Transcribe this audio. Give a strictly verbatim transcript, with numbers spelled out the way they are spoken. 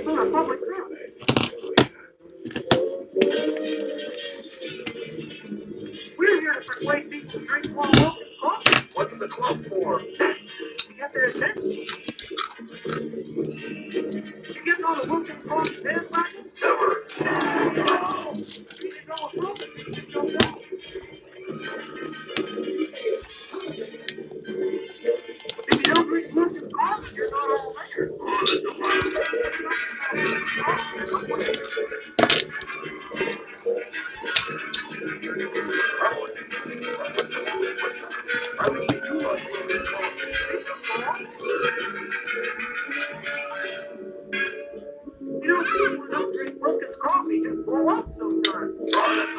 It's not a public service. We're here to persuade people to drink more Wilkins coffee. What's the club for? To get their attention. You getting on the Wilkins coffee bandwagon? Never. No. You didn't know what Wilkins is, you don't know. If you don't drink Wilkins coffee, you're not all there. I mean, you like Wilkins coffee. You know, people who don't drink Wilkins coffee just blow up sometimes.